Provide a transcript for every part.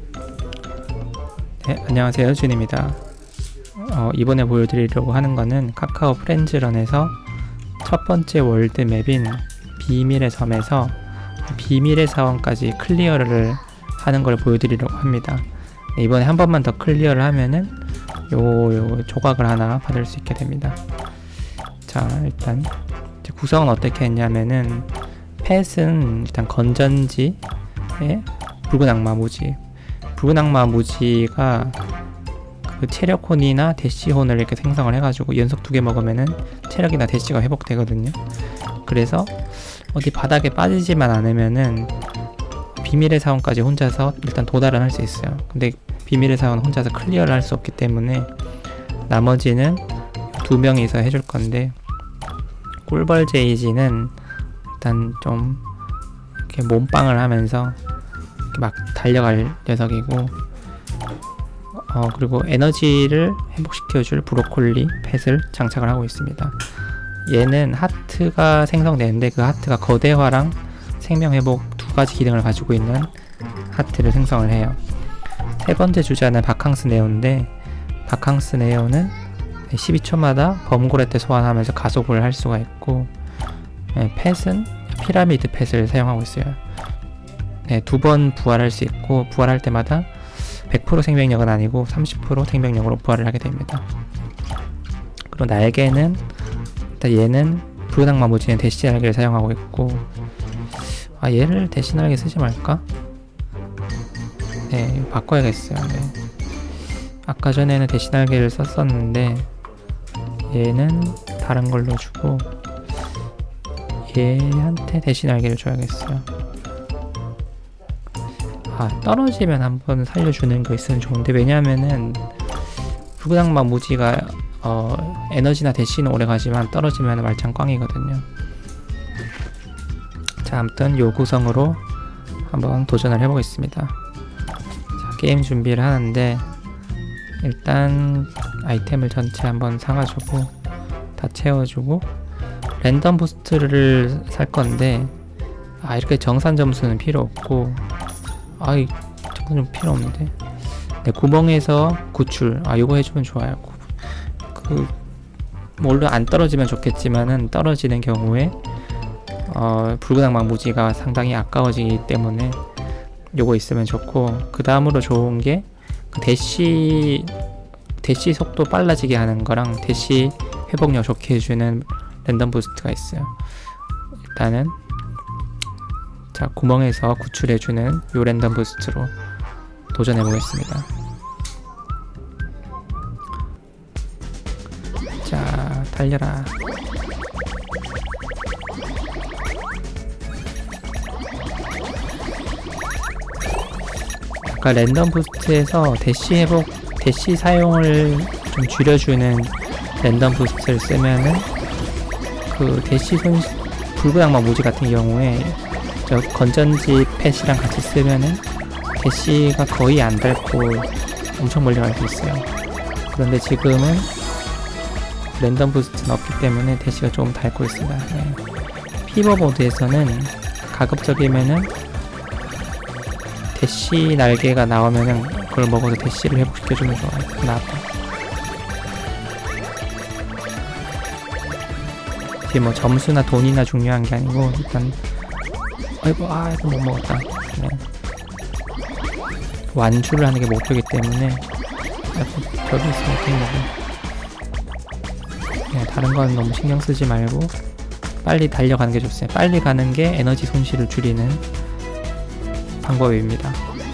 네, 안녕하세요, 준입니다. 이번에 보여드리려고 하는 거는 카카오 프렌즈런에서 첫 번째 월드맵인 비밀의 섬에서 비밀의 사원까지 클리어를 하는 걸 보여드리려고 합니다. 네, 이번에 한 번만 더 클리어를 하면은 요 조각을 하나 받을 수 있게 됩니다. 자, 일단 구성은 어떻게 했냐면은 펫은 일단 건전지에 붉은 악마 무지, 붉은 악마 무지가 그 체력혼이나 대시혼을 이렇게 생성을 해가지고 연속 2개 먹으면은 체력이나 대시가 회복되거든요. 그래서 어디 바닥에 빠지지만 않으면은 비밀의 사원까지 혼자서 일단 도달은 할 수 있어요. 근데 비밀의 사원 혼자서 클리어를 할 수 없기 때문에 나머지는 2명이서 해줄 건데, 꿀벌 제이지는 일단 좀 이렇게 몸빵을 하면서 이렇게 막 달려갈 녀석이고, 그리고 에너지를 회복시켜줄 브로콜리 펫을 장착을 하고 있습니다. 얘는 하트가 생성되는데 그 하트가 거대화랑 생명회복 2가지 기능을 가지고 있는 하트를 생성을 해요. 세 번째 주자는 바캉스 네오인데, 바캉스 네오는 12초마다 범고래 때 소환하면서 가속을 할 수가 있고, 펫은 피라미드 펫을 사용하고 있어요. 2번 부활할 수 있고, 부활할 때마다 100% 생명력은 아니고 30% 생명력으로 부활을 하게 됩니다. 그리고 날개는 일단 얘는 붉은 악마 무지는 대시 날개를 사용하고 있고, 얘를 대시 날개 쓰지 말까? 네, 바꿔야겠어요. 네. 아까 전에는 대시 날개를 썼었는데 얘는 다른 걸로 주고 얘한테 대시 날개를 줘야겠어요. 떨어지면 한번 살려주는 거 있으면 좋은데, 왜냐면은 붉은 악마 무지가 에너지나 대시는 오래가지만 떨어지면 말짱 꽝이거든요. 자, 아무튼 요 구성으로 한번 도전을 해보겠습니다. 자, 게임 준비를 하는데 일단 아이템을 전체 한번 사가지고 다 채워주고 랜덤 부스트를 살 건데, 이렇게 정산 점수는 필요 없고, 저건 좀 필요 없는데. 네, 구멍에서 구출, 요거 해주면 좋아요. 물론 안 떨어지면 좋겠지만은 떨어지는 경우에 붉은 악마 무지가 상당히 아까워지기 때문에 요거 있으면 좋고, 그 다음으로 좋은 게 그 대시 속도 빨라지게 하는 거랑 대시 회복력 좋게 해주는 랜덤 부스트가 있어요. 일단은 자, 구멍에서 구출해주는 요 랜덤 부스트로 도전해 보겠습니다. 자, 달려라. 아까 랜덤 부스트에서 대시 회복, 대시 사용을 좀 줄여주는 랜덤 부스트를 쓰면은 그 대시 붉은 악마 무지 같은 경우에 저 건전지 펫이랑 같이 쓰면은 대시가 거의 안 닳고 엄청 멀리 갈 수 있어요. 그런데 지금은 랜덤 부스트는 없기 때문에 대시가 조금 닳고 있습니다. 네. 피버 모드에서는 가급적이면은 대시 날개가 나오면은 그걸 먹어서 대시를 회복시켜주면 좋아요. 나왔다. 이게 뭐 점수나 돈이나 중요한 게 아니고, 일단 이거 못 먹었다. 네. 완주를 하는 게 목표이기 때문에 저기 있으면 어떻게 먹어. 네, 다른 건 너무 신경 쓰지 말고 빨리 달려가는 게 좋습니다. 빨리 가는 게 에너지 손실을 줄이는 방법입니다.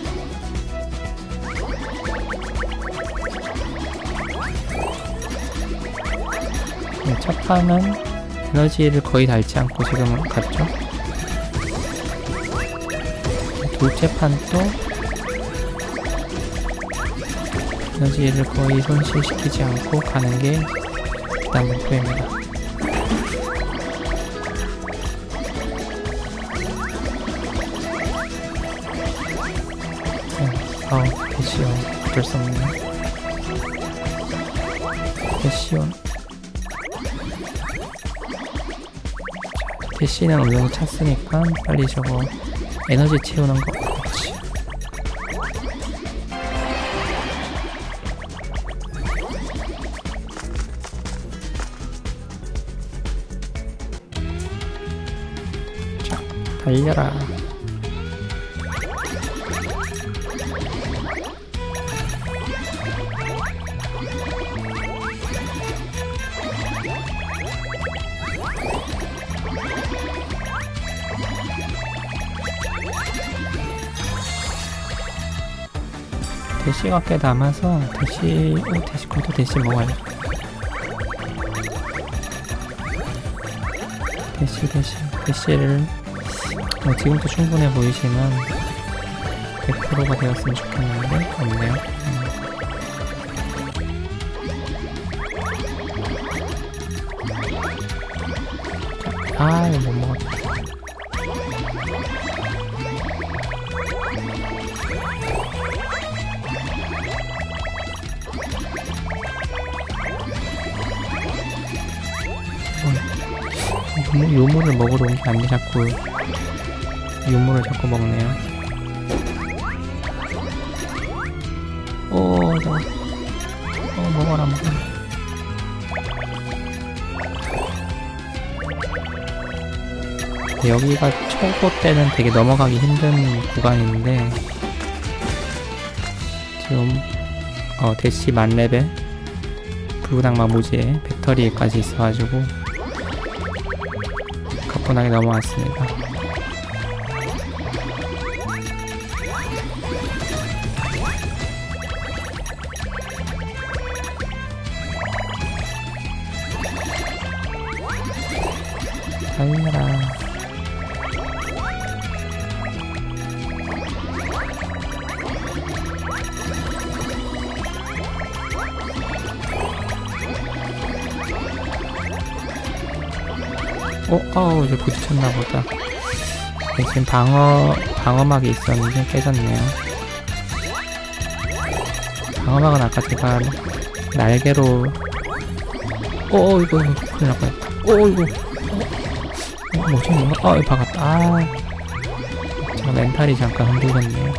네, 첫 판은 에너지를 거의 닳지 않고 지금 갔죠. 둘째 판도 에너지를 거의 손실시키지 않고 가는 게 일단 목표입니다. 대시온 어쩔 수 없네. 대시온 대시는 어느 정도 찼으니까 빨리 저거 에너지 채우는 거. 그렇지. 달려라. 대시가 꽤 남아서 대시 그래도 대시 먹어야지. 대시를 지금도 충분해 보이지만 100%가 되었으면 좋겠는데 없네요. 이거 못 먹었다. 요물을 먹으러 온 게 아니라 자꾸 유물을 자꾸 먹네요. 먹어라. 여기가 초보 때는 되게 넘어가기 힘든 구간인데 지금 대시 만레벨 불구당막 무지에 배터리까지 있어가지고 가뿐하게 넘어왔습니다. 달려라. 이제 부딪혔나보다. 지금 방어막이 있었는데 깨졌네요. 방어막은 아까 제가 날개로 이거 큰일 날 뻔했다. 뭐지 뭔가 이거 박았다. 제가 멘탈이 잠깐 흔들렸네요.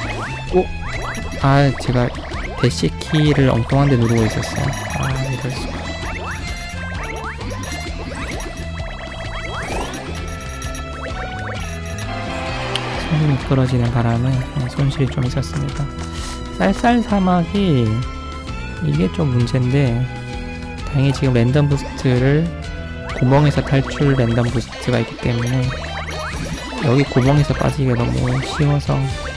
제가 대시 키를 엉뚱한 데 누르고 있었어요. 이럴수가. 손이 미끄러지는 바람에 손실이 좀 있었습니다. 쌀쌀 사막이 이게 좀 문제인데 다행히 지금 랜덤 부스트를 구멍에서 탈출 랜덤 부스트가 있기 때문에 여기 구멍에서 빠지기가 너무 쉬워서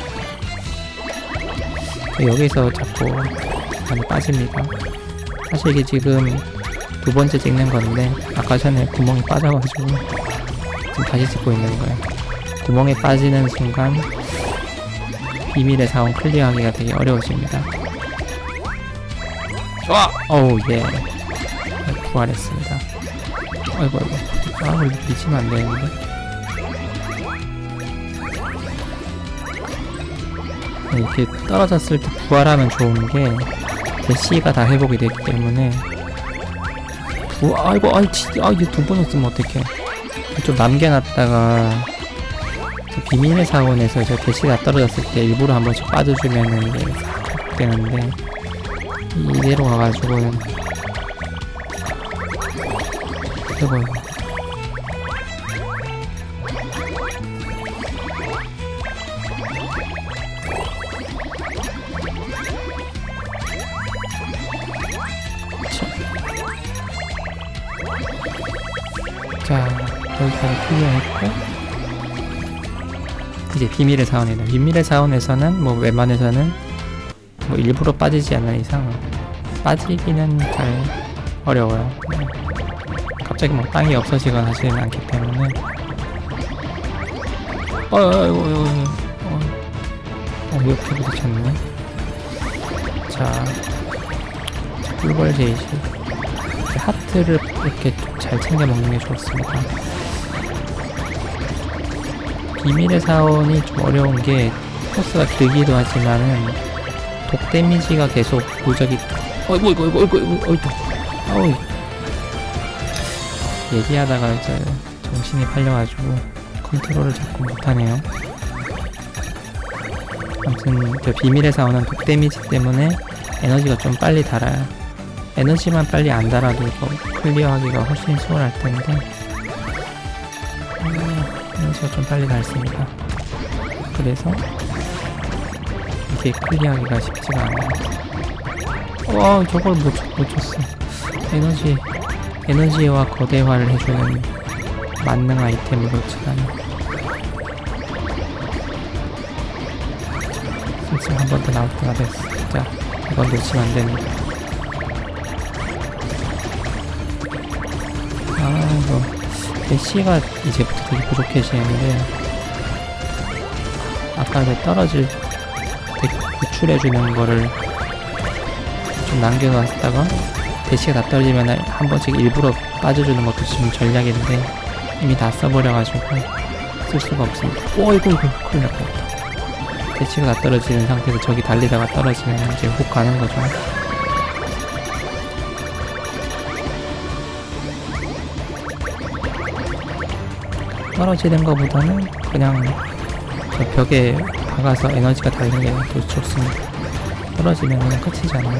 여기서 자꾸 많이 빠집니다. 사실 이게 지금 두 번째 찍는 건데 아까 전에 구멍이 빠져가지고 지금 다시 찍고 있는 거예요. 구멍에 빠지는 순간 비밀의 사원 클리어하기가 되게 어려워집니다. 좋아! 예. 부활했습니다. 아이고. 그래도 미치면 안 되는데. 이렇게 떨어졌을 때 부활하면 좋은 게 대시가 다 회복이 되기 때문에 이게 두 번 없으면 어떡해. 좀 남겨놨다가 비밀의 사원에서 저 대시가 떨어졌을 때 일부러 한 번씩 빠져주면은 이게 싹 되는데 이대로 가가지고는 해봐요. 자, 여기까지 클리어했고 이제 비밀의 사원이다. 비밀의 사원에서는 웬만해서는 일부러 빠지지 않는 이상 빠지기는 잘 어려워요. 갑자기 땅이 없어지거나 하지는 않기 때문에 이렇게 부딪혔네. 자, 꿀벌 제이시 하트를 이렇게 잘 챙겨 먹는 게 좋습니다. 비밀의 사원이 좀 어려운 게 코스가 길기도 하지만은 독 데미지가 계속 누적이 얘기하다가 이제 정신이 팔려가지고 컨트롤을 자꾸 못하네요. 아무튼 저 비밀의 사원은 독 데미지 때문에 에너지가 좀 빨리 달아요. 에너지만 빨리 안 달아도 클리어하기가 훨씬 수월할 텐데 에너지가 좀 빨리 닳습니다. 그래서 이게 클리어하기가 쉽지가 않아요. 와, 저걸 못 쳤어. 에너지와 거대화를 해주는 만능 아이템을 놓치다니. 지금 한 번 더 나올 때가 됐어. 진짜 이건 놓치면 안 됩니다. 이거 대시가 이제부터 되게 부족해지는데, 아까 그 떨어질 때 구출해주는 거를 좀 남겨놨다가 대시가 다 떨어지면 한 번씩 일부러 빠져주는 것도 지금 전략인데 이미 다 써버려가지고 쓸 수가 없습니다. 오, 이거 큰일 날 뻔했다. 대시가 다 떨어지는 상태에서 저기 달리다가 떨어지면 이제 훅 가는 거죠. 떨어지는 것보다는 그냥 저 벽에 박아서 에너지가 달리는 게 더 좋습니다. 떨어지면 그냥 끝이잖아요.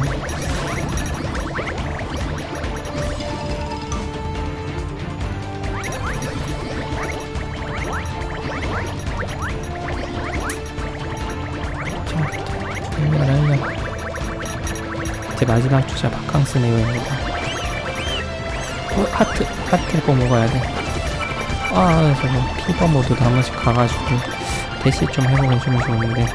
제 마지막 주자 바캉스 네오입니다. 하트 꼭 먹어야 돼. 저거 피버 모드도 한 번씩 가가지고 대시 좀 회복해주면 좋은데.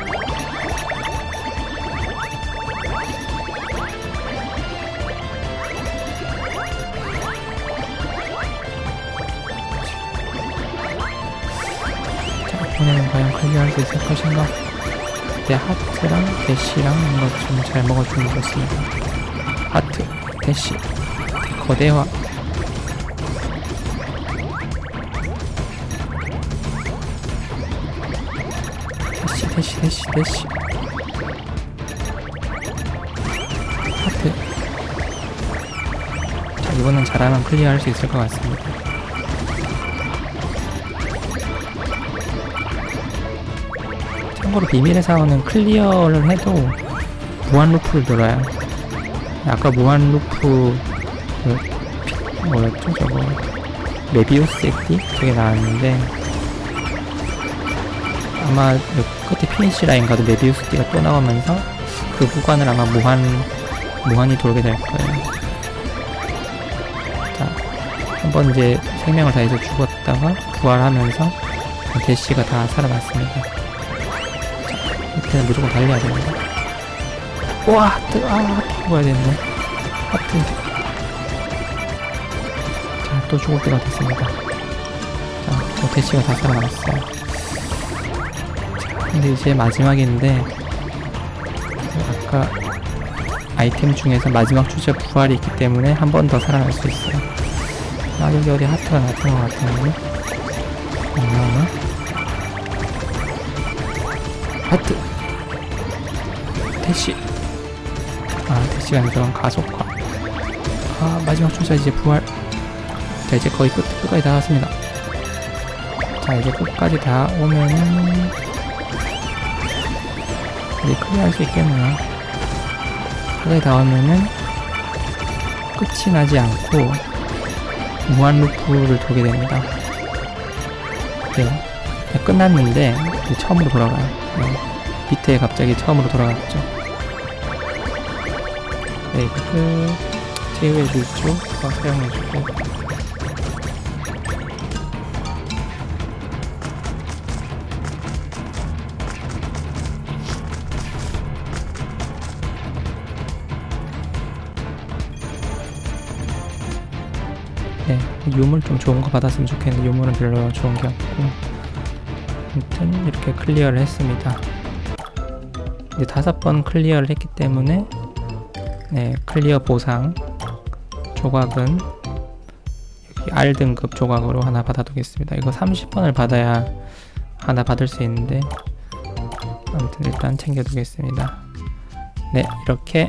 자, 이번에는 과연 클리어할 수 있을 것인가? 네, 하트랑 대시랑 이거 좀 잘 먹어주면 좋습니다. 하트, 대시, 거대화. 대시. 하트. 자, 이번엔 잘하면 클리어할 수 있을 것 같습니다. 참고로 비밀의 사원은 클리어를 해도 무한 루프를 들어요. 아까 무한 루프 뭐였죠 저거, 메비우스 액티? 저게 나왔는데 아마 끝에 피니시 라인 가도 메비우스 띠가 또 나오면서 그 구간을 아마 무한히 돌게 될 거예요. 자, 한번 이제 생명을 다해서 죽었다가 부활하면서 대시가 다 살아났습니다. 이때는 무조건 달려야 됩니다. 우와, 하트 먹어야 되는데. 하트. 자, 또 죽을 때가 됐습니다. 자, 대시가 다 살아났어요. 근데 이제 마지막인데, 아까 아이템 중에서 마지막 주제 부활이 있기 때문에 한 번 더 살아날 수 있어요. 여기 어디 하트가 나왔던 것 같은데 안 나오나? 하트! 대시! 대시가 아니라 가속화. 마지막 주제 이제 부활. 자, 이제 거의 끝까지 다 왔습니다. 자, 이제 끝까지 다 오면은 이제 클리어할 수 있겠네요. 끝까지 다 오면은 끝이 나지 않고 무한 루프를 돌게 됩니다. 네, 끝났는데 처음으로 돌아가요. 네, 밑에 갑자기 처음으로 돌아갔죠. 네, 이거 끝. 제외의 물주 사용해주고. 네, 유물 좀 좋은 거 받았으면 좋겠는데 유물은 별로 좋은 게 없고, 아무튼 이렇게 클리어를 했습니다. 이제 5번 클리어를 했기 때문에 네, 클리어 보상 조각은 여기 R등급 조각으로 하나 받아두겠습니다. 이거 30번을 받아야 하나 받을 수 있는데 아무튼 일단 챙겨두겠습니다. 네, 이렇게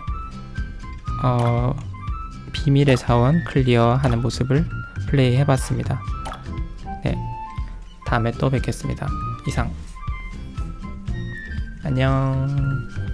비밀의 사원 클리어하는 모습을 플레이 해봤습니다. 네, 다음에 또 뵙겠습니다. 이상. 안녕.